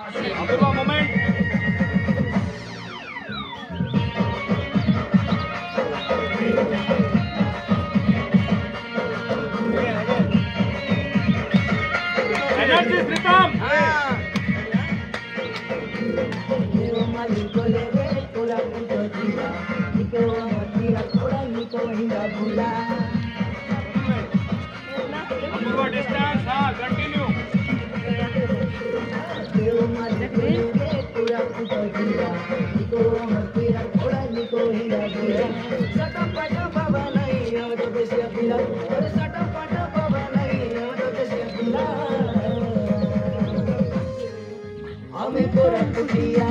Apoorva moment. Energy Pritam. अपूर्वा distance, हाँ continue. हमें पूरा